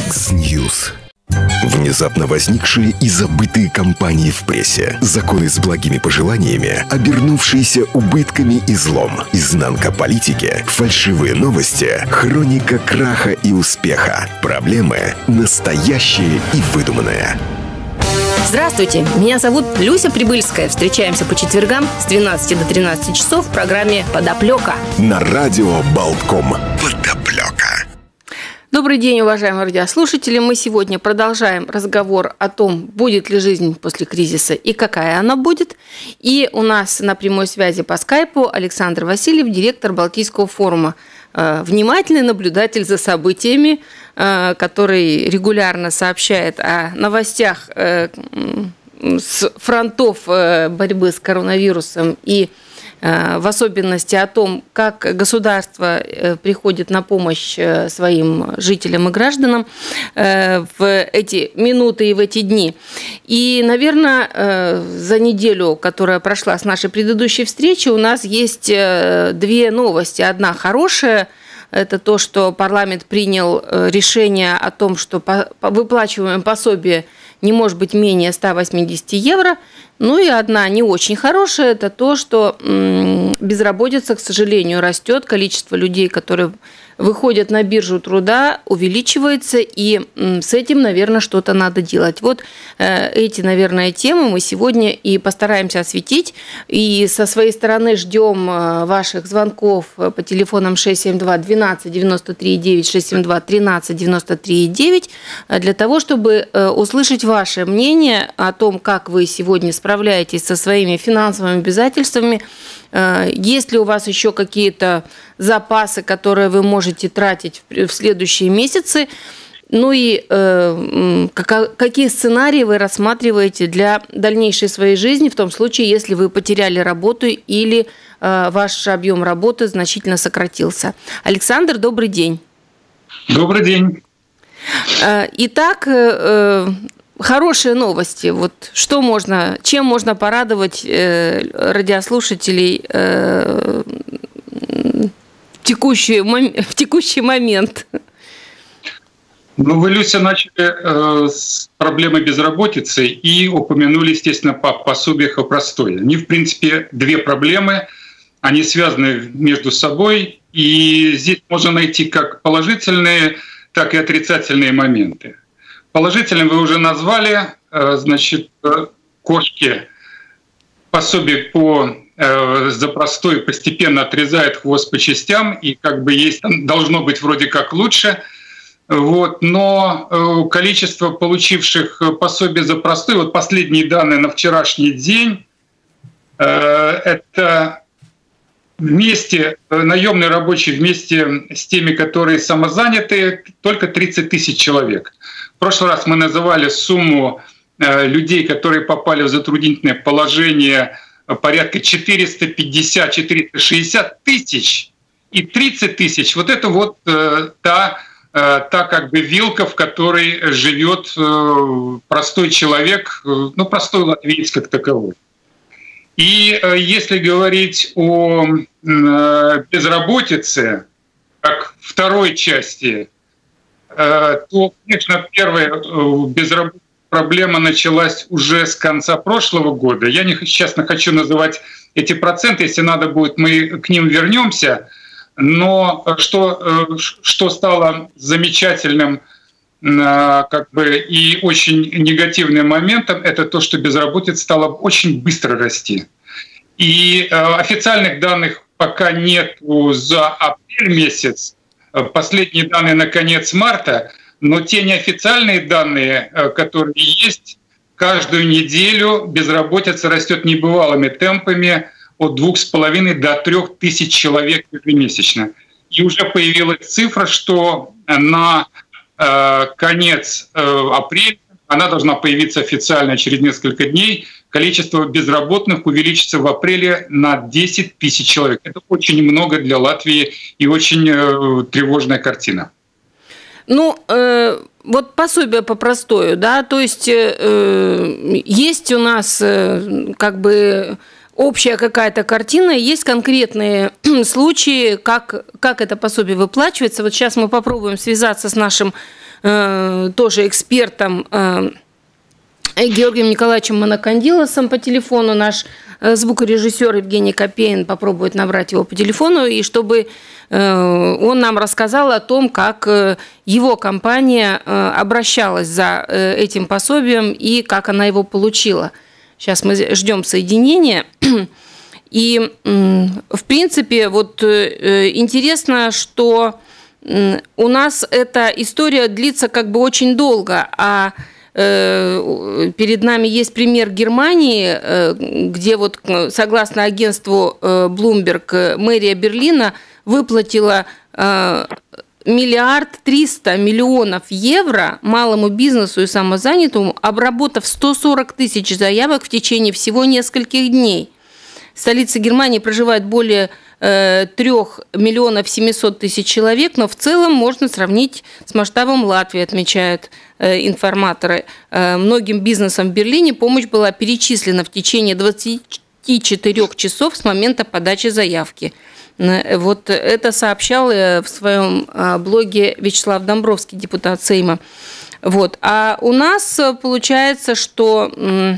Яндекс.Ньюс. Внезапно возникшие и забытые кампании в прессе. Законы с благими пожеланиями, обернувшиеся убытками и злом. Изнанка политики, фальшивые новости, хроника краха и успеха. Проблемы настоящие и выдуманные. Здравствуйте, меня зовут Люся Прибыльская. Встречаемся по четвергам с 12 до 13 часов в программе «Подоплека». На радио Болтком. Подоплека. Добрый день, уважаемые радиослушатели. Мы сегодня продолжаем разговор о том, будет ли жизнь после кризиса и какая она будет. И у нас на прямой связи по скайпу Александр Васильев, директор Балтийского форума. Внимательный наблюдатель за событиями, который регулярно сообщает о новостях с фронтов борьбы с коронавирусом и в особенности о том, как государство приходит на помощь своим жителям и гражданам в эти минуты и в эти дни. И, наверное, за неделю, которая прошла с нашей предыдущей встречи, у нас есть две новости. Одна хорошая. Это то, что парламент принял решение о том, что выплачиваемое пособие не может быть менее 180 евро. Ну и одна не очень хорошая, это то, что безработица, к сожалению, растет, количество людей, которые выходят на биржу труда, увеличивается, и с этим, наверное, что-то надо делать. Вот эти, наверное, темы мы сегодня и постараемся осветить. И со своей стороны ждем ваших звонков по телефонам 672-12-93-9, 672-13-93-9 для того, чтобы услышать ваше мнение о том, как вы сегодня справляетесь со своими финансовыми обязательствами. Есть ли у вас еще какие-то запасы, которые вы можете тратить в следующие месяцы? Ну и какие сценарии вы рассматриваете для дальнейшей своей жизни, в том случае, если вы потеряли работу или ваш объем работы значительно сократился? Александр, добрый день. Добрый день. Итак, хорошие новости. Вот чем можно порадовать радиослушателей в текущий момент? Ну, вы, Люся, начали с проблемы безработицы и упомянули, естественно, по пособиях о простое. Они, в принципе, две проблемы, они связаны между собой, и здесь можно найти как положительные, так и отрицательные моменты. Положительным вы уже назвали, значит, кошки пособие за простой постепенно отрезает хвост по частям, и как бы должно быть вроде как лучше. Вот, но количество получивших пособие за простой, вот последние данные на вчерашний день, это вместе, наемные рабочие вместе с теми, которые самозаняты, только 30 тысяч человек. В прошлый раз мы называли сумму людей, которые попали в затруднительное положение, порядка 450-460 тысяч, и 30 тысяч. Вот это вот та как бы вилка, в которой живет простой человек, ну, простой латвиец как таковой. И если говорить о безработице, как второй части, то, конечно, первая проблема началась уже с конца прошлого года. Я сейчас не хочу называть эти проценты, если надо будет, мы к ним вернемся. Но что стало замечательным как бы и очень негативным моментом, это то, что безработица стала очень быстро расти. И официальных данных пока нет за апрель месяц, последние данные на конец марта, но те неофициальные данные, которые есть, каждую неделю безработица растет небывалыми темпами от 2,5 до 3 тысяч человек ежемесячно. И уже появилась цифра, что на конец апреля, она должна появиться официально через несколько дней, количество безработных увеличится в апреле на 10 тысяч человек. Это очень много для Латвии и очень тревожная картина. Ну, вот пособие по простою, да, то есть есть у нас как бы общая какая-то картина, есть конкретные случаи, как это пособие выплачивается. Вот сейчас мы попробуем связаться с нашим тоже экспертом Георгием Николаевичем Монокандилосом по телефону. Наш звукорежиссер Евгений Копейн попробует набрать его по телефону, и чтобы он нам рассказал о том, как его компания обращалась за этим пособием и как она его получила. Сейчас мы ждем соединения. И, в принципе, вот интересно, что у нас эта история длится как бы очень долго, а перед нами есть пример Германии, где вот, согласно агентству Bloomberg, мэрия Берлина выплатила 1 300 000 000 евро малому бизнесу и самозанятому, обработав 140 000 заявок в течение всего нескольких дней. В столице Германии проживает более 3 700 000 человек, но в целом можно сравнить с масштабом Латвии, отмечают информаторы. Многим бизнесам в Берлине помощь была перечислена в течение 24 часов с момента подачи заявки. Вот это сообщал в своем блоге Вячеслав Домбровский, депутат Сейма. Вот. А у нас получается, что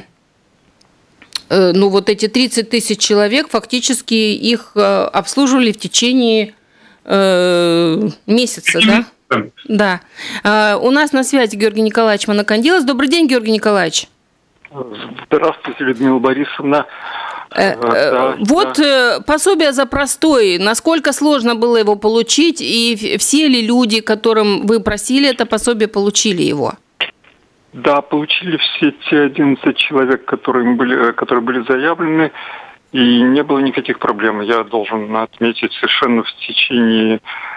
вот эти 30 000 человек, фактически их обслуживали в течение месяца, да? Да. У нас на связи Георгий Николаевич Монокандилос. Добрый день, Георгий Николаевич. Здравствуйте, Людмила Борисовна. Пособие за простой. Насколько сложно было его получить, и все ли люди, которым вы просили это пособие, получили его? Да, получили все те 11 человек, которые были заявлены, и не было никаких проблем. Я должен отметить, совершенно в течение...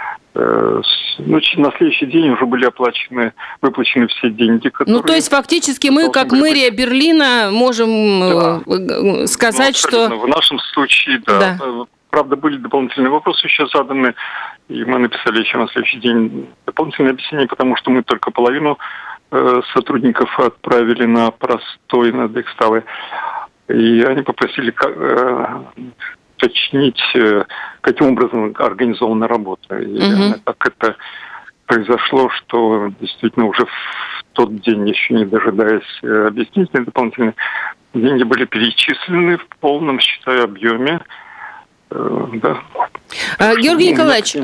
на следующий день уже были выплачены все деньги, которые... то есть фактически мы, как мэрия Берлина, можем сказать, что... В нашем случае, да. Правда, были дополнительные вопросы еще заданы, и мы написали еще на следующий день дополнительное объяснение, потому что мы только половину сотрудников отправили на простой, на Дексталы, и они попросили уточнить, каким образом организована работа. И так это произошло, что действительно уже в тот день, еще не дожидаясь объяснительных дополнительных, деньги были перечислены в полном, считаю, объеме. Да. Георгий Николаевич,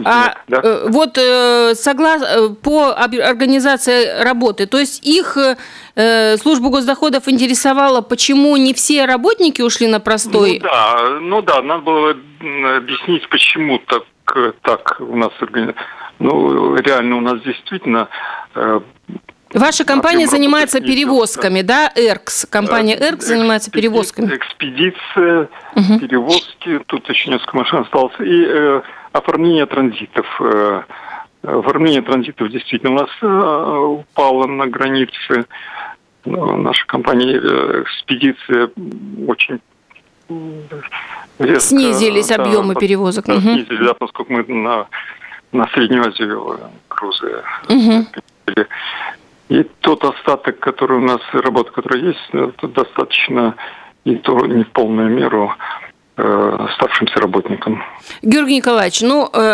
по организации работы, то есть их службу госдоходов интересовало, почему не все работники ушли на простой? Надо было объяснить, почему так у нас реально у нас действительно... Ваша компания занимается перевозками, да? ЭРКС. Компания ЭРКС занимается перевозками. Экспедиция, перевозки, тут еще несколько машин осталось, и оформление транзитов. Оформление транзитов действительно у нас упало на границе. Наша компания «Экспедиция» очень резко... Снизились объемы перевозок. Снизились, поскольку мы на Среднюю Азию грузы перевозили. И тот остаток, который у нас, работа, которая есть, это достаточно, и то не в полную меру, оставшимся работникам. Георгий Николаевич,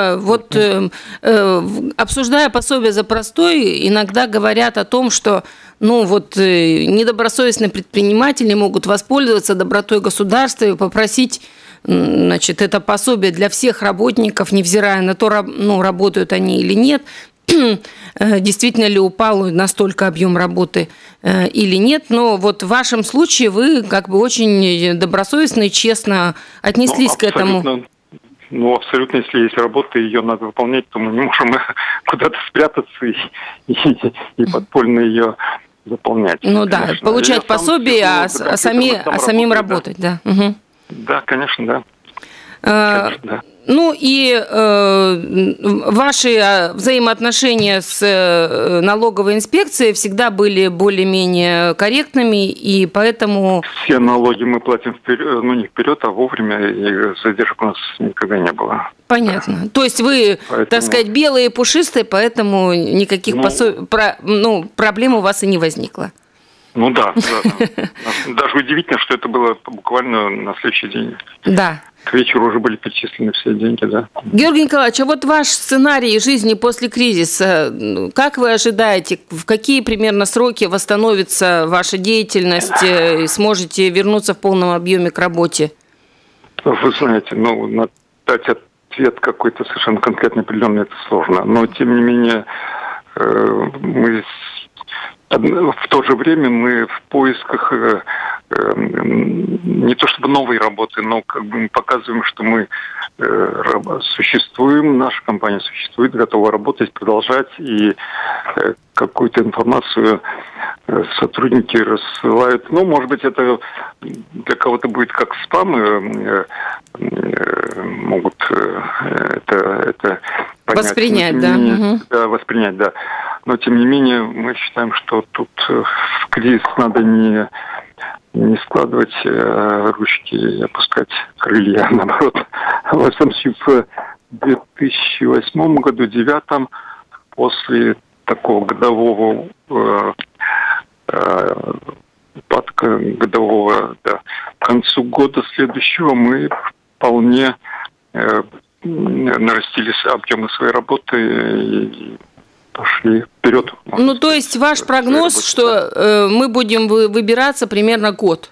обсуждая пособие за простой, иногда говорят о том, что недобросовестные предприниматели могут воспользоваться добротой государства и попросить это пособие для всех работников, невзирая на то, работают они или нет. Действительно ли упал настолько объем работы или нет. Но вот в вашем случае вы очень добросовестно и честно отнеслись к этому. Абсолютно, если есть работа, ее надо выполнять, то мы не можем куда-то спрятаться и подпольно ее выполнять. Конечно. Получать пособие, а самим работать, да. Угу. Да, конечно, да. Конечно, да. Ваши взаимоотношения с налоговой инспекцией всегда были более-менее корректными, и поэтому... Все налоги мы платим вперед, не вперед, а вовремя, и задержек у нас никогда не было. Понятно. Да. То есть вы, так сказать, белые и пушистые, поэтому никаких проблем у вас и не возникло. Ну да. Даже удивительно, что это было буквально на следующий день. Да. К вечеру уже были перечислены все деньги, да. Георгий Николаевич, а вот ваш сценарий жизни после кризиса, как вы ожидаете, в какие примерно сроки восстановится ваша деятельность и сможете вернуться в полном объеме к работе? Вы знаете, дать ответ какой-то совершенно конкретный, определенный, это сложно. Но, тем не менее, мы в то же время мы в поисках не то чтобы новой работы, но как бы мы показываем, что мы существуем, наша компания существует, готова работать, продолжать, и какую-то информацию сотрудники рассылают. Ну, может быть, это для кого-то будет как спам, могут это понять. Воспринять, да. Да, воспринять, да. Но, тем не менее, мы считаем, что тут в кризис надо не складывать ручки и опускать крылья, наоборот. Во всяком случае, в 2008 году, 2009, после такого годового упадка годового, да, к концу года следующего мы вполне нарастили объемы своей работы и пошли вперед. Ну, то есть ваш прогноз, что мы будем выбираться примерно год?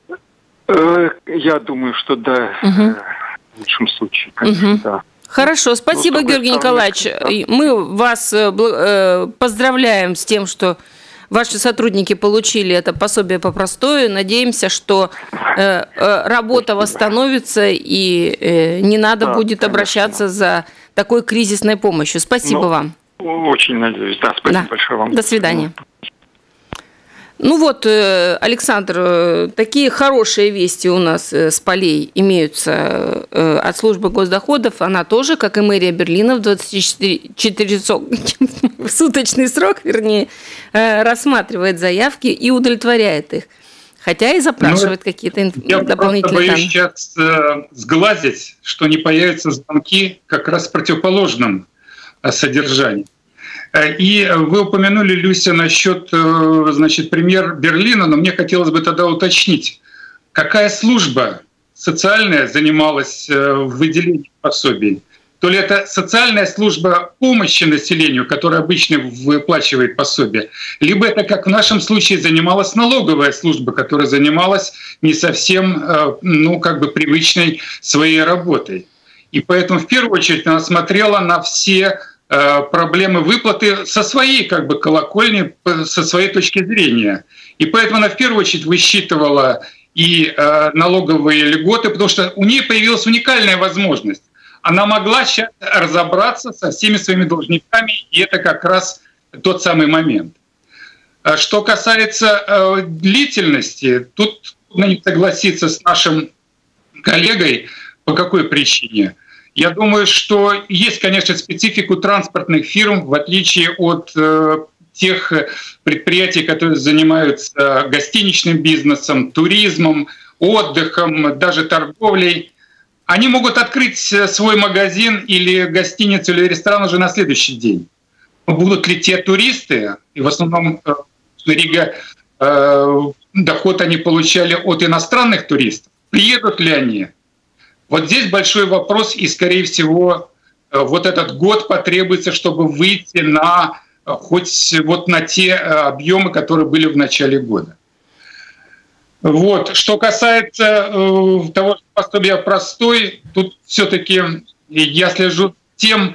Я думаю, что да, в лучшем случае, конечно, да. Хорошо, спасибо, Георгий Николаевич. Да. Мы вас поздравляем с тем, что ваши сотрудники получили это пособие по простою. Надеемся, что работа восстановится и не надо будет обращаться за такой кризисной помощью. Спасибо вам. Очень надеюсь. Да, спасибо большое вам. До свидания. Ну вот, Александр, такие хорошие вести у нас с полей имеются от службы госдоходов. Она тоже, как и мэрия Берлина, в 24-суточный срок, рассматривает заявки и удовлетворяет их. Хотя и запрашивает какие-то дополнительные данные. Я боюсь сейчас сглазить, что не появятся звонки как раз в противоположном содержании. И вы упомянули, Люся, насчет, пример Берлина, но мне хотелось бы тогда уточнить, какая служба социальная занималась выделением пособий? То ли это социальная служба помощи населению, которая обычно выплачивает пособие, либо это, как в нашем случае, занималась налоговая служба, которая занималась не совсем, привычной своей работой. И поэтому в первую очередь она смотрела на все проблемы выплаты со своей колокольни, со своей точки зрения. И поэтому она в первую очередь высчитывала и налоговые льготы, потому что у нее появилась уникальная возможность. Она могла сейчас разобраться со всеми своими должниками, и это как раз тот самый момент. Что касается длительности, тут трудно не согласиться с нашим коллегой. По какой причине? Я думаю, что есть, конечно, специфику транспортных фирм, в отличие от тех предприятий, которые занимаются гостиничным бизнесом, туризмом, отдыхом, даже торговлей. Они могут открыть свой магазин или гостиницу или ресторан уже на следующий день. Но будут ли те туристы, и в основном Рига доход они получали от иностранных туристов, приедут ли они? Вот здесь большой вопрос, и, скорее всего, вот этот год потребуется, чтобы выйти на хоть вот на те объемы, которые были в начале года. Вот. Что касается того, что пособие простой, тут все-таки я слежу тем,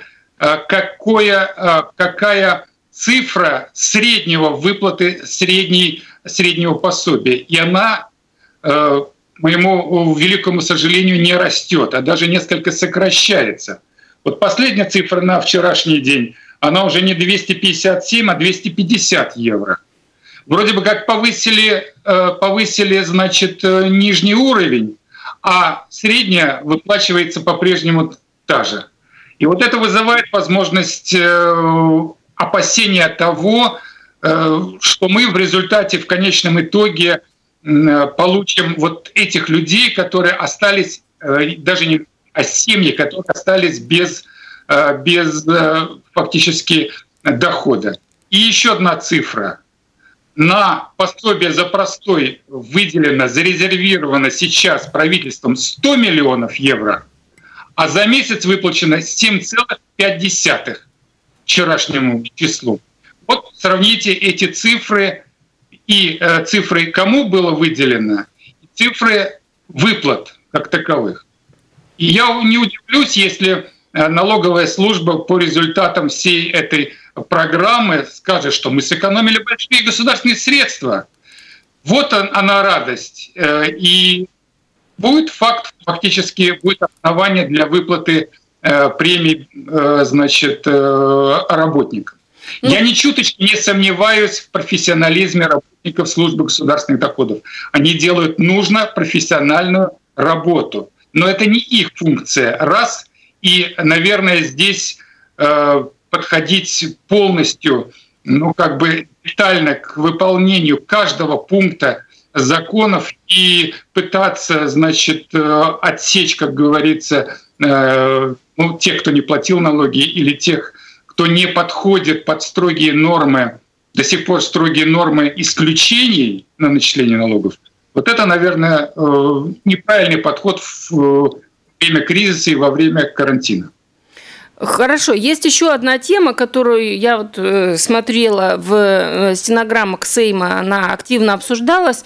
какая цифра среднего выплаты среднего пособия. И она, моему великому сожалению, не растет, а даже несколько сокращается. Вот последняя цифра на вчерашний день, она уже не 257, а 250 евро. Вроде бы как повысили, значит, нижний уровень, а средняя выплачивается по-прежнему та же. И вот это вызывает возможность опасения того, что мы в результате, в конечном итоге, получим вот этих людей, которые остались, даже не семьи, которые остались без фактически дохода. И еще одна цифра. на пособие за простой выделено, зарезервировано сейчас правительством 100 миллионов евро, а за месяц выплачено 7,5 вчерашнему числу. Вот сравните эти цифры и цифры, кому было выделено, и цифры выплат как таковых. И я не удивлюсь, если налоговая служба по результатам всей этой программы скажет, что мы сэкономили большие государственные средства. Вот она радость. И будет фактически будет основание для выплаты премий, значит, работникам. Я ни чуточки не сомневаюсь в профессионализме работников службы государственных доходов. Они делают профессиональную работу. Но это не их функция, раз. И, наверное, здесь подходить полностью, детально к выполнению каждого пункта законов и пытаться, значит, отсечь, как говорится, тех, кто не платил налоги, или тех, кто не подходит под строгие нормы, до сих пор строгие нормы исключений на начисление налогов. Вот это, наверное, неправильный подход в время кризиса и во время карантина. Хорошо. Есть еще одна тема, которую я смотрела в стенограммах Сейма, она активно обсуждалась.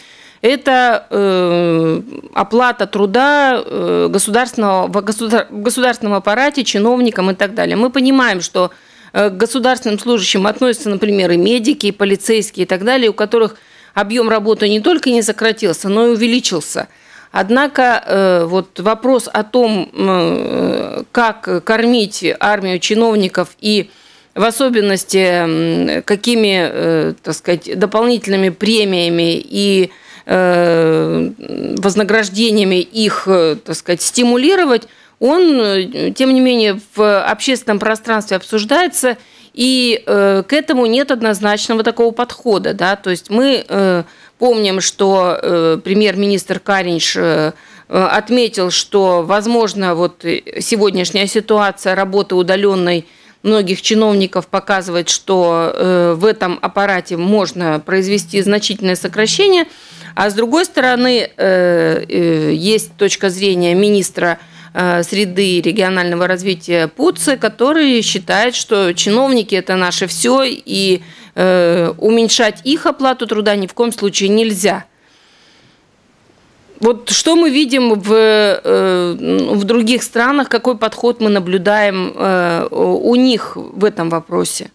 Это оплата труда в государственном аппарате, чиновникам и так далее. Мы понимаем, что к государственным служащим относятся, например, и медики, и полицейские и так далее, у которых объем работы не только не сократился, но и увеличился. Однако вопрос о том, как кормить армию чиновников и в особенности какими, так сказать, дополнительными премиями и вознаграждениями их, так сказать, стимулировать, он, тем не менее, в общественном пространстве обсуждается, и к этому нет однозначного такого подхода. Да? То есть мы помним, что премьер-министр Кариньш отметил, что, возможно, сегодняшняя ситуация работы удаленной многих чиновников показывает, что в этом аппарате можно произвести значительное сокращение. А с другой стороны, есть точка зрения министра среды и регионального развития Пуцы, который считает, что чиновники – это наше все, и уменьшать их оплату труда ни в коем случае нельзя. Вот что мы видим в других странах, какой подход мы наблюдаем у них в этом вопросе?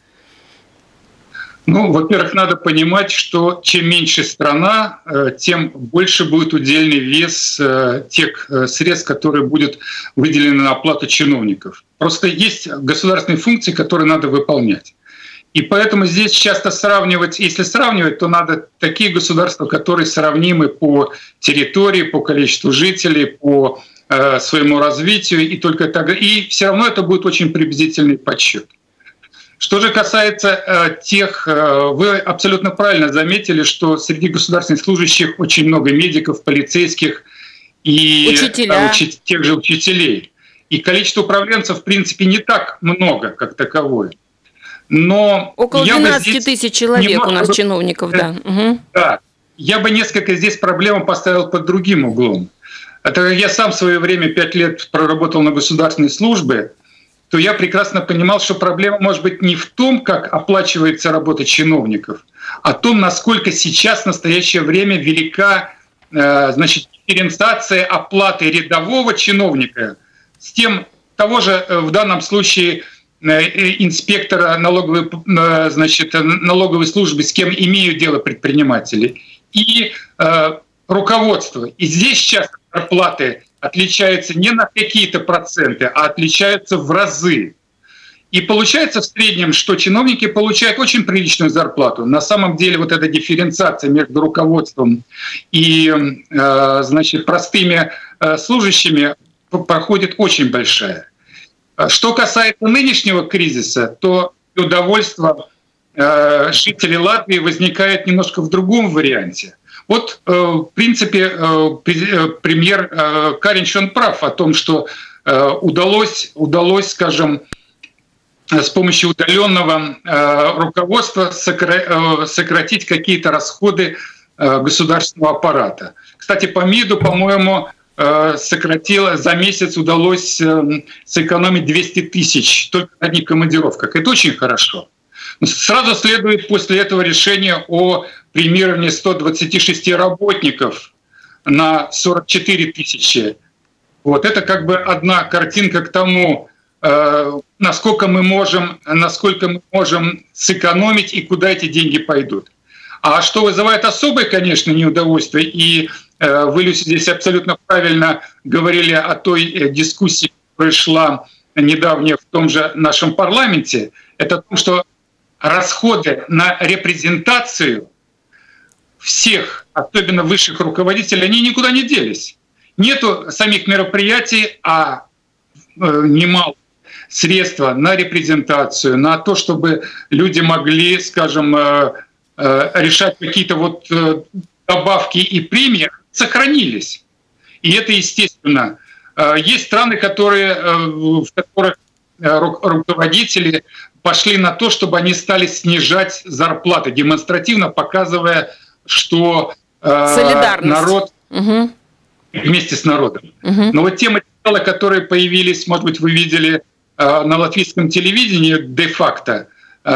Во-первых, надо понимать, что чем меньше страна, тем больше будет удельный вес тех средств, которые будут выделены на оплату чиновников. Просто есть государственные функции, которые надо выполнять. И поэтому здесь часто сравнивать, если сравнивать, то надо такие государства, которые сравнимы по территории, по количеству жителей, по своему развитию, и только так. И все равно это будет очень приблизительный подсчет. Что же касается тех, вы абсолютно правильно заметили, что среди государственных служащих очень много медиков, полицейских и тех же учителей. И количество управленцев, в принципе, не так много, как таковое. Но около 12 тысяч человек у нас чиновников, да. Угу. Да. Я бы несколько здесь проблем поставил под другим углом. Это я сам в свое время 5 лет проработал на государственной службе, то я прекрасно понимал, что проблема может быть не в том, как оплачивается работа чиновников, а в том, насколько сейчас в настоящее время велика, дифференциация оплаты рядового чиновника с тем, того же в данном случае инспектора налоговой службы, с кем имеют дело предприниматели, и руководство. И здесь сейчас зарплаты отличаются не на какие-то проценты, а отличаются в разы. И получается в среднем, что чиновники получают очень приличную зарплату. На самом деле вот эта дифференциация между руководством и простыми служащими проходит очень большая. Что касается нынешнего кризиса, то удовольствие жителей Латвии возникает немножко в другом варианте. Вот, в принципе, премьер Кариньш, он прав о том, что удалось, скажем, с помощью удаленного руководства сократить какие-то расходы государственного аппарата. Кстати, по МИДу, по-моему, сократило, за месяц удалось сэкономить 200 тысяч только на одних командировках. Это очень хорошо. Сразу следует после этого решение о премировании 126 работников на 44 тысячи. Вот это как бы одна картинка к тому, насколько мы можем сэкономить и куда эти деньги пойдут. А что вызывает особое, конечно, неудовольствие, и вы, Люся, здесь абсолютно правильно говорили о той дискуссии, которая шла недавно в том же нашем парламенте, это то, что расходы на репрезентацию всех, особенно высших руководителей, они никуда не делись. Нету самих мероприятий, а немало средства на репрезентацию, на то, чтобы люди могли, скажем, решать какие-то вот добавки и премии, сохранились. И это естественно. Есть страны, в которых руководители пошли на то, чтобы они стали снижать зарплаты, демонстративно показывая, что народ вместе с народом. Но вот те материалы, которые появились, может быть, вы видели на латвийском телевидении де-факто,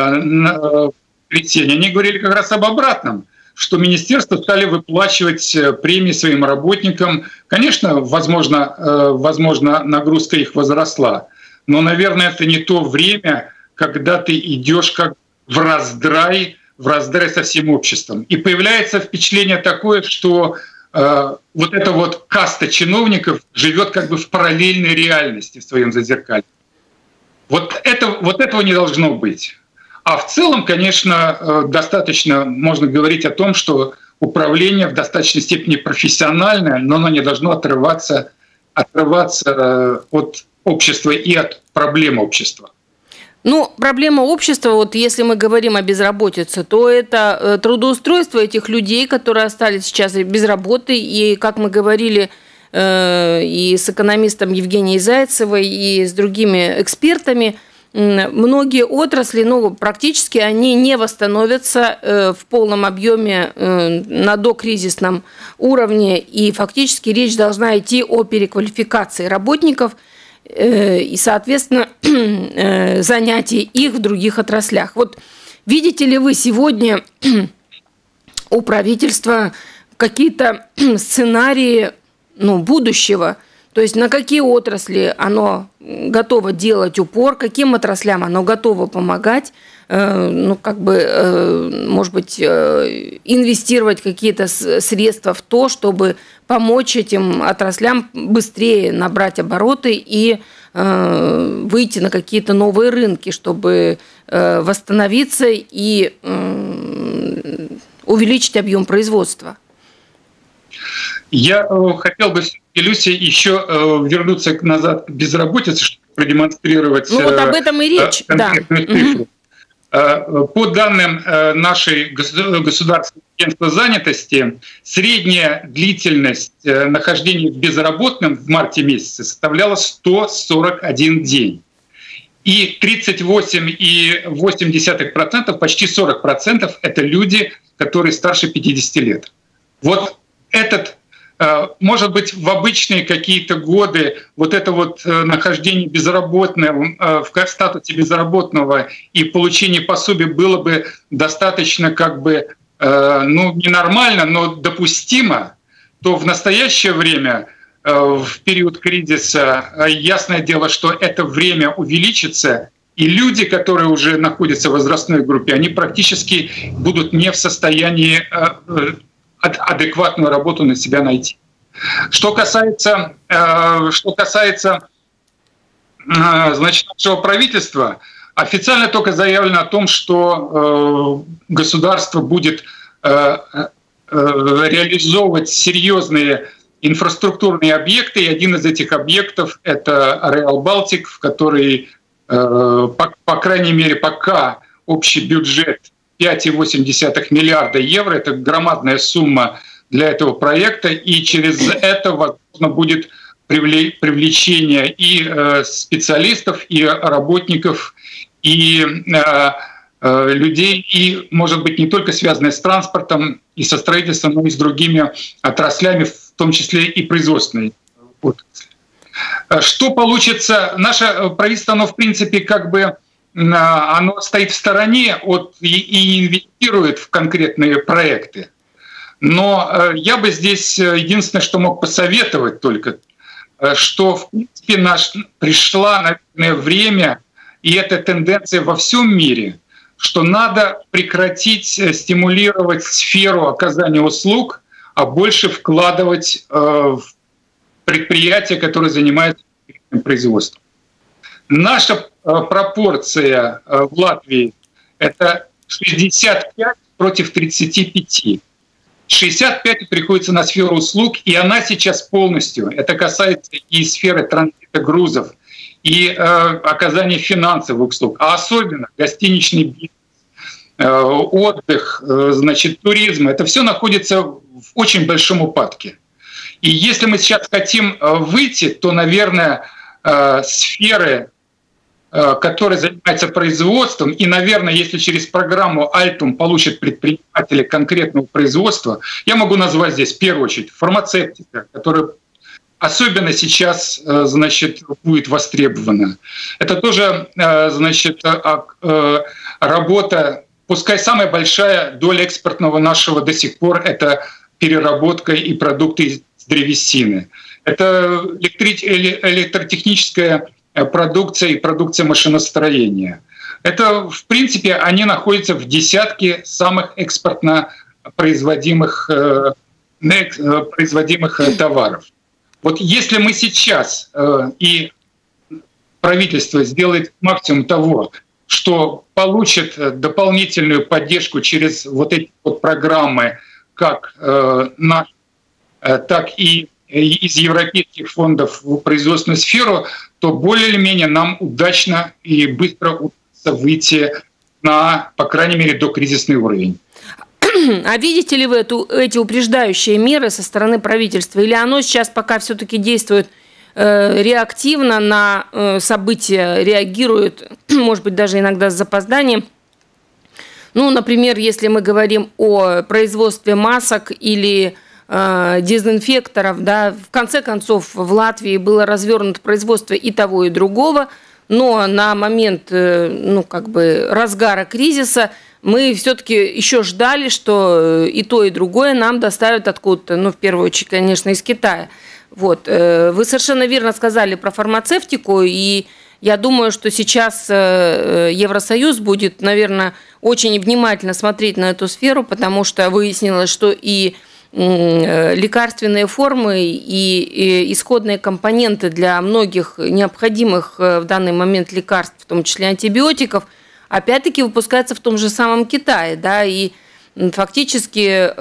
они говорили как раз об обратном, что министерства стали выплачивать премии своим работникам. Конечно, возможно, нагрузка их возросла, но, наверное, это не то время, когда ты идешь как в раздрай со всем обществом. И появляется впечатление такое, что вот эта вот каста чиновников живет как бы в параллельной реальности в своем зазеркалье. Вот этого не должно быть. А в целом, конечно, достаточно можно говорить о том, что управление в достаточной степени профессиональное, но оно не должно отрываться от общества и от проблем общества. Ну, проблема общества, вот если мы говорим о безработице, то это трудоустройство этих людей, которые остались сейчас без работы. И, как мы говорили и с экономистом Евгенией Зайцевой, и с другими экспертами, многие отрасли, практически они не восстановятся в полном объеме на докризисном уровне. И фактически речь должна идти о переквалификации работников и, соответственно, занятий их в других отраслях. Вот видите ли вы сегодня у правительства какие-то сценарии будущего? То есть на какие отрасли оно готово делать упор, каким отраслям оно готово помогать, может быть, инвестировать какие-то средства в то, чтобы помочь этим отраслям быстрее набрать обороты и выйти на какие-то новые рынки, чтобы восстановиться и увеличить объем производства. Я хотел бы, Люся, еще вернуться назад к безработице, чтобы продемонстрировать вот об этом и речь. конкретную цифру. По данным нашей государственного агентства занятости, средняя длительность нахождения в безработном в марте месяце составляла 141 день. И 38,8%, почти 40% – это люди, которые старше 50 лет. Вот этот, может быть, в обычные какие-то годы вот это вот нахождение безработного в статусе безработного и получение пособия было бы достаточно ненормально, но допустимо, то в настоящее время, в период кризиса, ясное дело, что это время увеличится, и люди, которые уже находятся в возрастной группе, они практически будут не в состоянии адекватную работу на себя найти. Что касается нашего правительства, официально только заявлено о том, что государство будет реализовывать серьезные инфраструктурные объекты, и один из этих объектов — это Rail Baltic, в который, по крайней мере, пока общий бюджет 5,8 миллиарда евро. Это громадная сумма для этого проекта, и через это возможно будет привлечение и специалистов, и работников, и людей, и, может быть, не только связанные с транспортом и со строительством, но и с другими отраслями, в том числе и производственной отрасли. Что получится? Наше правительство, оно, в принципе, как бы оно стоит в стороне и инвестирует в конкретные проекты. Но я бы здесь единственное, что мог посоветовать только, что, в принципе, пришла, наверное, время, и эта тенденция во всем мире, что надо прекратить стимулировать сферу оказания услуг, а больше вкладывать в предприятия, которые занимаются производством. Наша пропорция в Латвии – это 65 против 35. 65 приходится на сферу услуг, и она сейчас полностью, это касается и сферы транзита грузов, и оказания финансовых услуг, а особенно гостиничный бизнес, отдых, значит, туризм, это все находится в очень большом упадке. И если мы сейчас хотим выйти, то, наверное, сферы, которые занимаются производством, и, наверное, если через программу «Альтум» получат предприниматели конкретного производства, я могу назвать здесь, в первую очередь, фармацевтика, которая особенно сейчас, значит, будет востребована. Это тоже, значит, работа, пускай самая большая доля экспортного нашего до сих пор — это переработка и продукты из древесины. Это электротехническая продукция и продукция машиностроения. Это, в принципе, они находятся в десятке самых экспортно производимых товаров. Вот если мы сейчас и правительство сделает максимум того, что получит дополнительную поддержку через вот эти вот программы, как так и из европейских фондов в производственную сферу, то более или менее нам удачно и быстро удастся выйти на, по крайней мере, докризисный уровень. А видите ли вы эти упреждающие меры со стороны правительства? Или оно сейчас пока все-таки действует реактивно на события, реагирует, может быть, даже иногда с запозданием? Ну, например, если мы говорим о производстве масок или дезинфекторов, да, в конце концов в Латвии было развернуто производство и того, и другого, но на момент, ну, как бы разгара кризиса мы все-таки еще ждали, что и то, и другое нам доставят откуда-то, ну, в первую очередь, конечно, из Китая. Вот. Вы совершенно верно сказали про фармацевтику, и я думаю, что сейчас Евросоюз будет, наверное, очень внимательно смотреть на эту сферу, потому что выяснилось, что и лекарственные формы и исходные компоненты для многих необходимых в данный момент лекарств, в том числе антибиотиков, опять-таки выпускаются в том же самом Китае, да, и фактически,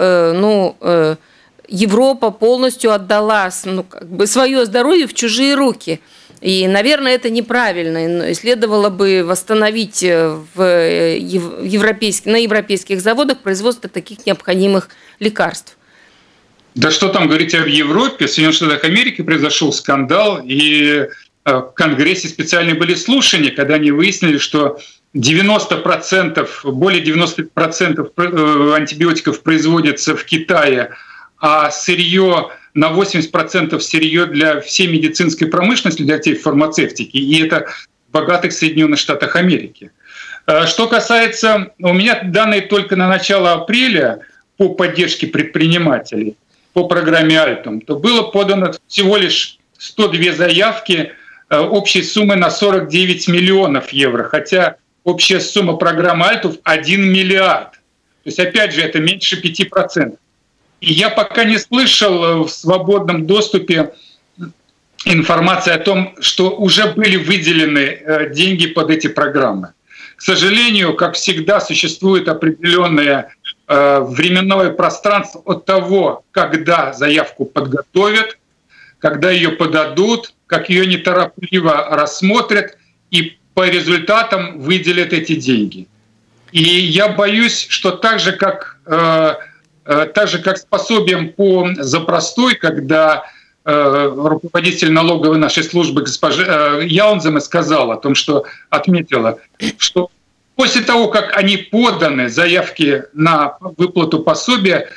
Европа полностью отдала, ну, как бы свое здоровье в чужие руки. И, наверное, это неправильно. Следовало бы восстановить на европейских заводах производство таких необходимых лекарств. Да что там говорить об Европе? В Соединенных Штатах Америки произошел скандал, и в Конгрессе специальные были слушания, когда они выяснили, что 90%, более 90% антибиотиков производится в Китае, а сырье на 80% сырье для всей медицинской промышленности, для всей фармацевтики, и это в богатых Соединенных Штатах Америки. Что касается, у меня данные только на начало апреля по поддержке предпринимателей, по программе «Альтум», то было подано всего лишь 102 заявки общей суммы на 49 миллионов евро, хотя общая сумма программы «Альтум» 1 миллиард. То есть, опять же, это меньше 5%. И я пока не слышал в свободном доступе информации о том, что уже были выделены деньги под эти программы. К сожалению, как всегда, существует определенное временное пространство от того, когда заявку подготовят, когда ее подадут, как ее неторопливо рассмотрят и по результатам выделят эти деньги. И я боюсь, что так же, как с пособием за простой, когда руководитель налоговой нашей службы госпожа Яунзема сказала о том, что отметила, что после того, как они поданы, заявки на выплату пособия,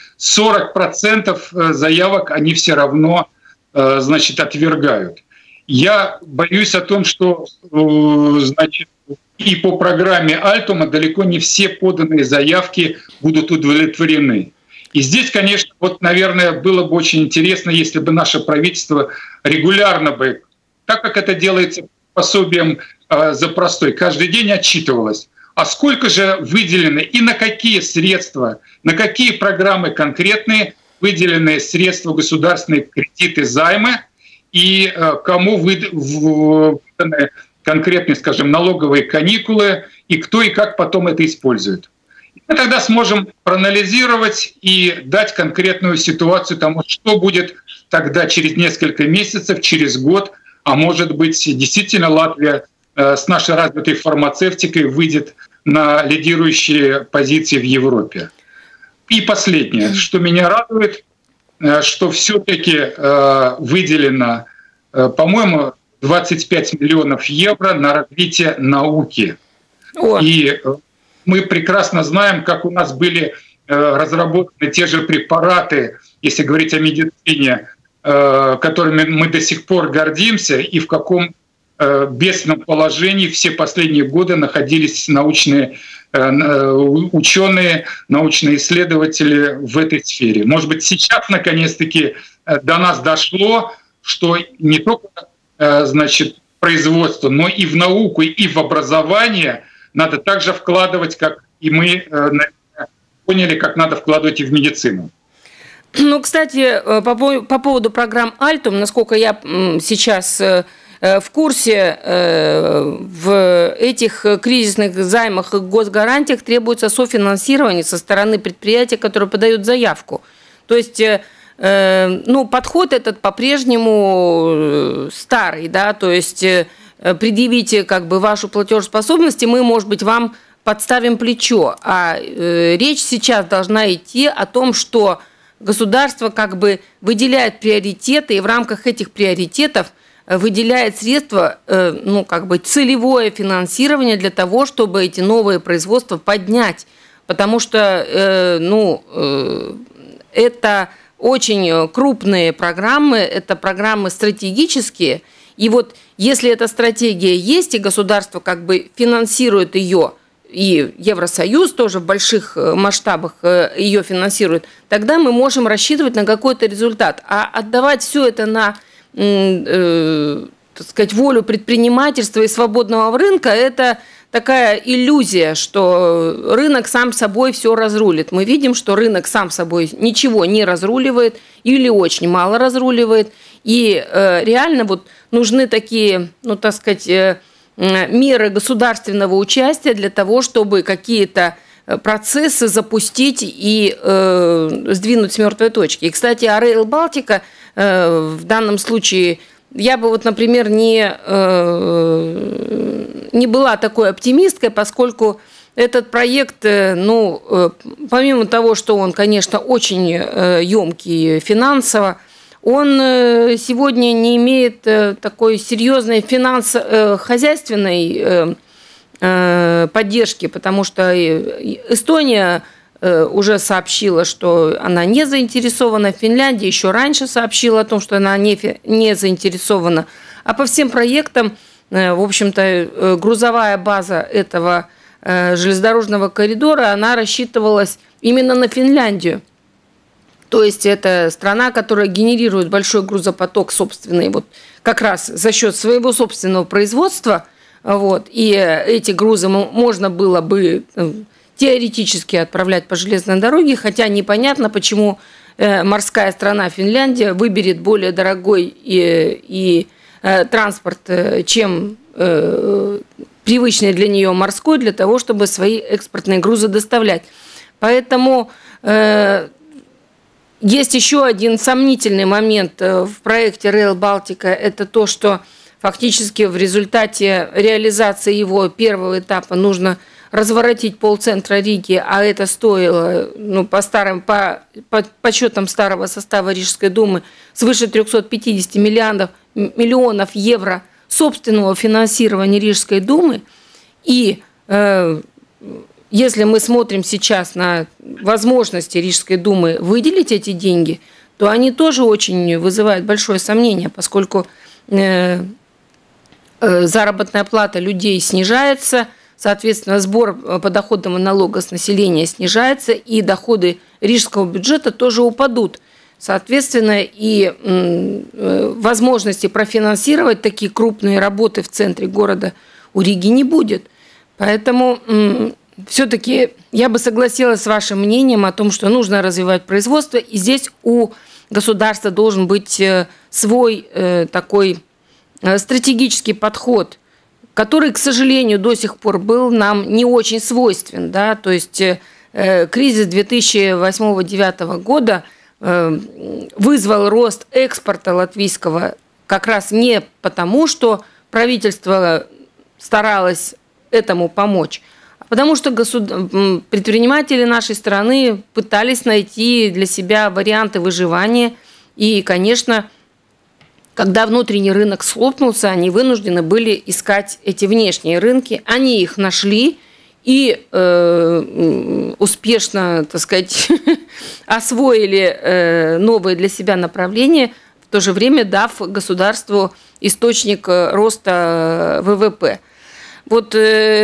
40% заявок они все равно, значит, отвергают. Я боюсь о том, что, значит, и по программе Альтума далеко не все поданные заявки будут удовлетворены. И здесь, конечно, вот, наверное, было бы очень интересно, если бы наше правительство регулярно бы, так как это делается пособием за простой, каждый день отчитывалось, а сколько же выделено и на какие средства, на какие программы конкретные выделены средства, государственные кредиты, займы, и кому выданы конкретные, скажем, налоговые каникулы, и кто и как потом это использует. Мы тогда сможем проанализировать и дать конкретную ситуацию тому, что будет тогда через несколько месяцев, через год, а может быть, действительно Латвия с нашей развитой фармацевтикой выйдет на лидирующие позиции в Европе. И последнее, что меня радует, что все-таки выделено, по-моему, 25 миллионов евро на развитие науки. И мы прекрасно знаем, как у нас были разработаны те же препараты, если говорить о медицине, которыми мы до сих пор гордимся, и в каком бедственном положении все последние годы находились научные ученые, научные исследователи в этой сфере. Может быть, сейчас наконец-таки до нас дошло, что не только, значит, производство, но и в науку, и в образование надо также вкладывать, как и мы поняли, как надо вкладывать и в медицину. Ну, кстати, по поводу программ «Альтум», насколько я сейчас в курсе, в этих кризисных займах и госгарантиях требуется софинансирование со стороны предприятия, которое подает заявку. То есть, ну, подход этот по-прежнему старый, да, то есть предъявите как бы вашу платежеспособность, и мы, может быть, вам подставим плечо. А речь сейчас должна идти о том, что государство как бы выделяет приоритеты, и в рамках этих приоритетов выделяет средства, ну, как бы целевое финансирование для того, чтобы эти новые производства поднять. Потому что, это очень крупные программы, это программы стратегические. И вот если эта стратегия есть, и государство как бы финансирует ее, и Евросоюз тоже в больших масштабах ее финансирует, тогда мы можем рассчитывать на какой-то результат. А отдавать все это на, так сказать, волю предпринимательства и свободного рынка – это такая иллюзия, что рынок сам собой все разрулит. Мы видим, что рынок сам собой ничего не разруливает или очень мало разруливает. И реально вот нужны такие, ну, так сказать, меры государственного участия для того, чтобы какие-то процессы запустить и сдвинуть с мертвой точки. И, кстати, о Rail Baltica в данном случае я бы, вот, например, не была такой оптимисткой, поскольку этот проект, ну, помимо того, что он, конечно, очень емкий финансово, он сегодня не имеет такой серьезной хозяйственной поддержки, потому что Эстония уже сообщила, что она не заинтересована, Финляндия еще раньше сообщила о том, что она не заинтересована. А по всем проектам, в общем-то, грузовая база этого железнодорожного коридора, она рассчитывалась именно на Финляндию. То есть это страна, которая генерирует большой грузопоток собственный, вот как раз за счет своего собственного производства. Вот, и эти грузы можно было бы теоретически отправлять по железной дороге, хотя непонятно, почему морская страна Финляндия выберет более дорогой и транспорт, чем привычный для нее морской, для того, чтобы свои экспортные грузы доставлять. Поэтому есть еще один сомнительный момент в проекте Rail Baltica. Это то, что фактически в результате реализации его первого этапа нужно разворотить полцентра Риги, а это стоило, по подсчетам старого состава Рижской думы, свыше 350 миллионов евро собственного финансирования Рижской думы. И если мы смотрим сейчас на возможности Рижской думы выделить эти деньги, то они тоже очень вызывают большое сомнение, поскольку заработная плата людей снижается, соответственно, сбор подоходного налога с населения снижается, и доходы рижского бюджета тоже упадут. Соответственно, и возможности профинансировать такие крупные работы в центре города у Риги не будет. Поэтому все-таки я бы согласилась с вашим мнением о том, что нужно развивать производство, и здесь у государства должен быть свой такой стратегический подход, который, к сожалению, до сих пор был нам не очень свойствен. Да? То есть кризис 2008-2009 года вызвал рост экспорта латвийского как раз не потому, что правительство старалось этому помочь, а потому что предприниматели нашей страны пытались найти для себя варианты выживания. И, конечно, когда внутренний рынок схлопнулся, они вынуждены были искать эти внешние рынки. Они их нашли и успешно, так сказать, освоили новые для себя направления, в то же время дав государству источник роста ВВП. Вот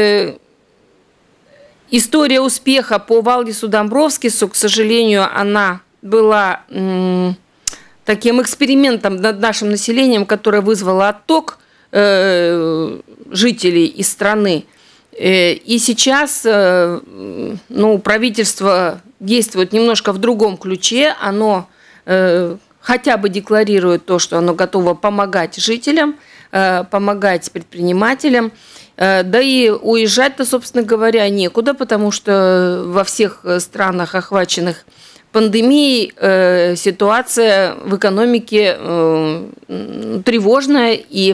история успеха по Валдису Домбровскису, к сожалению, она была таким экспериментом над нашим населением, которое вызвало отток жителей из страны. И сейчас правительство действует немножко в другом ключе. Оно хотя бы декларирует то, что оно готово помогать жителям, помогать предпринимателям. Да и уезжать-то, собственно говоря, некуда, потому что во всех странах, охваченных пандемией, ситуация в экономике тревожная, и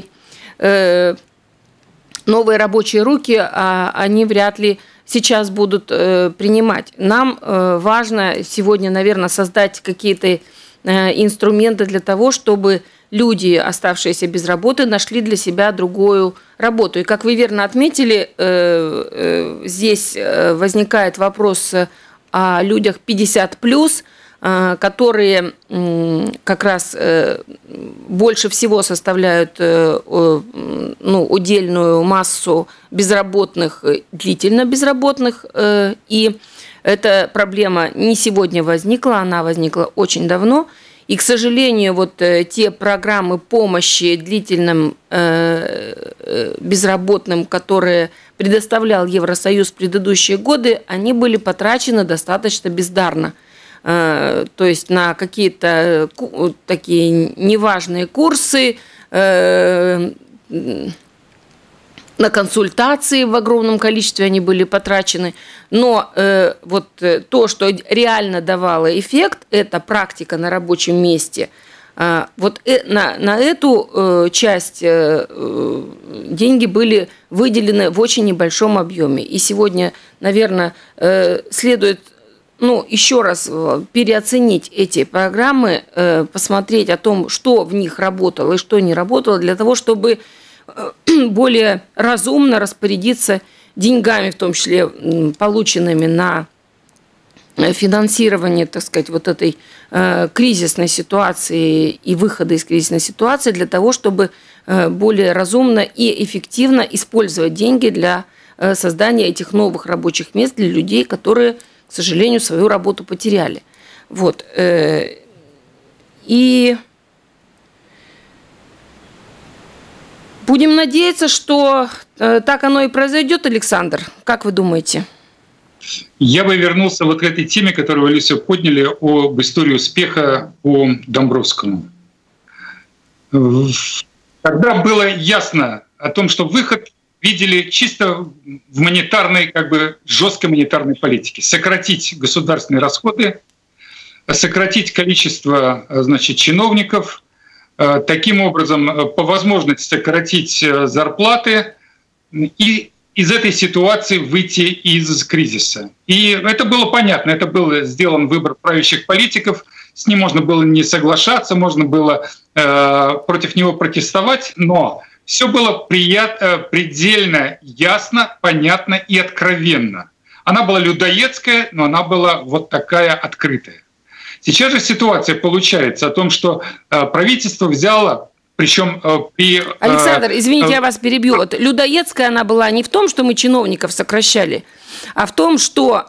новые рабочие руки, они вряд ли сейчас будут принимать. Нам важно сегодня, наверное, создать какие-то инструменты для того, чтобы люди, оставшиеся без работы, нашли для себя другую работу. И, как вы верно отметили, здесь возникает вопрос о людях 50+, которые как раз больше всего составляют удельную массу безработных, длительно безработных. И эта проблема не сегодня возникла, она возникла очень давно. И, к сожалению, вот те программы помощи длительным безработным, которые предоставлял Евросоюз в предыдущие годы, они были потрачены достаточно бездарно. То есть на какие-то такие неважные курсы, на консультации в огромном количестве они были потрачены. Но вот то, что реально давало эффект, это практика на рабочем месте. Вот на эту часть деньги были выделены в очень небольшом объеме. И сегодня, наверное, следует еще раз переоценить эти программы, посмотреть о том, что в них работало и что не работало, для того, чтобы более разумно распорядиться деньгами, в том числе полученными на финансирование, так сказать, вот этой кризисной ситуации и выхода из кризисной ситуации, для того, чтобы более разумно и эффективно использовать деньги для создания этих новых рабочих мест для людей, которые, к сожалению, свою работу потеряли. Вот. И будем надеяться, что так оно и произойдет, Александр. Как вы думаете? Я бы вернулся вот к этой теме, которую вы, Люся, подняли, об истории успеха по Домбровскому. Когда было ясно о том, что выход видели чисто в монетарной, жесткой монетарной политике. Сократить государственные расходы, сократить количество, чиновников, таким образом, по возможности сократить зарплаты и из этой ситуации выйти из кризиса. И это было понятно, это был сделан выбор правящих политиков, с ним можно было не соглашаться, можно было против него протестовать, но все было предельно ясно, понятно и откровенно. Она была людоедская, но она была вот такая открытая. Сейчас же ситуация получается о том, что правительство взяло, причем при... Александр, извините, я вас перебью. Вот людоедская она была не в том, что мы чиновников сокращали, а в том, что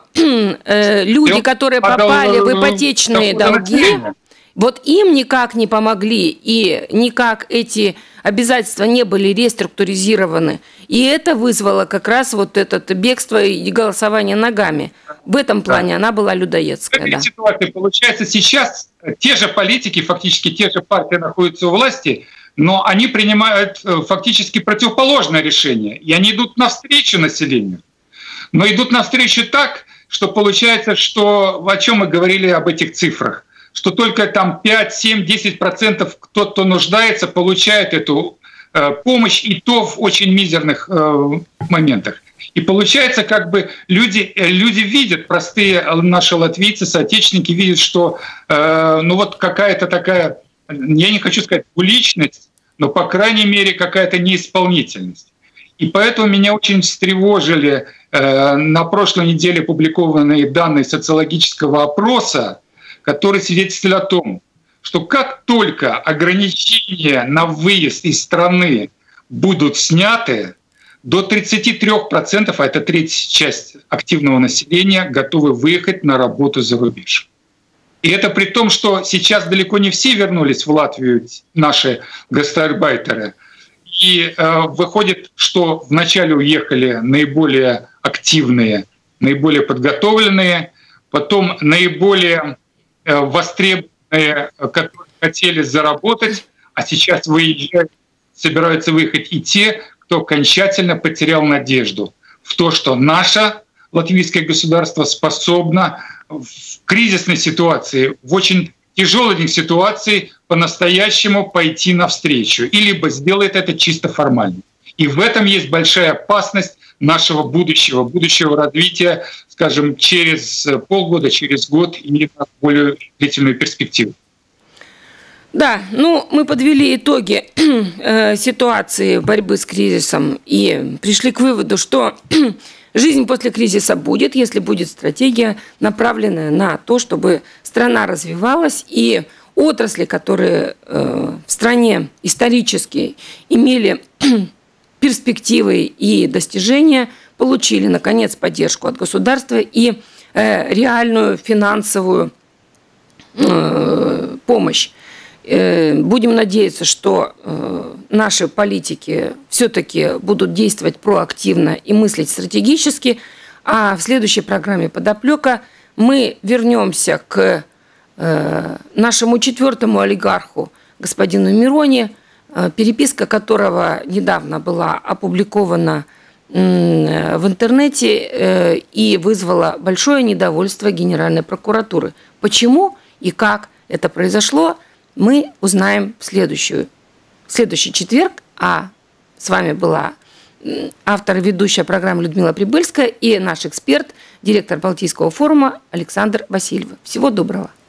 люди, которые попали в ипотечные долги, вот им никак не помогли, и никак эти обязательства не были реструктуризированы. И это вызвало как раз вот это бегство и голосование ногами. В этом плане она была людоедская. В этой ситуации, получается, сейчас те же политики, фактически те же партии находятся у власти, но они принимают фактически противоположное решение. И они идут навстречу населению. Но идут навстречу так, что получается, что о чем мы говорили об этих цифрах, что только там 5, 7, 10% кто нуждается, получает эту помощь, и то в очень мизерных моментах. И получается, как бы люди видят, простые наши латвийцы, соотечественники видят, что ну вот какая-то такая, я не хочу сказать публичность, но по крайней мере какая-то неисполнительность. И поэтому меня очень встревожили на прошлой неделе публикованные данные социологического опроса, который свидетельствует о том, что как только ограничения на выезд из страны будут сняты, до 33%, а это третья часть активного населения, готовы выехать на работу за рубеж. И это при том, что сейчас далеко не все вернулись в Латвию, наши гастарбайтеры. И выходит, что вначале уехали наиболее активные, наиболее подготовленные, потом наиболее востребованные, которые хотели заработать, а сейчас выезжают, собираются выехать и те, кто окончательно потерял надежду в то, что наше латвийское государство способно в кризисной ситуации, в очень тяжелой ситуации по-настоящему пойти навстречу, и либо сделает это чисто формально. И в этом есть большая опасность нашего будущего развития, скажем, через полгода, через год и на более длительную перспективу. Да, ну мы подвели итоги ситуации борьбы с кризисом и пришли к выводу, что жизнь после кризиса будет, если будет стратегия, направленная на то, чтобы страна развивалась, и отрасли, которые в стране исторически имели перспективы и достижения, получили, наконец, поддержку от государства и реальную финансовую помощь. Будем надеяться, что наши политики все-таки будут действовать проактивно и мыслить стратегически, а в следующей программе «Подоплека» мы вернемся к нашему четвертому олигарху, господину Мирони, переписка которого недавно была опубликована в интернете и вызвала большое недовольство Генеральной прокуратуры. Почему и как это произошло, мы узнаем в следующий четверг. А с вами была автор и ведущая программы Людмила Прибыльская и наш эксперт, директор Балтийского форума Александр Васильев. Всего доброго.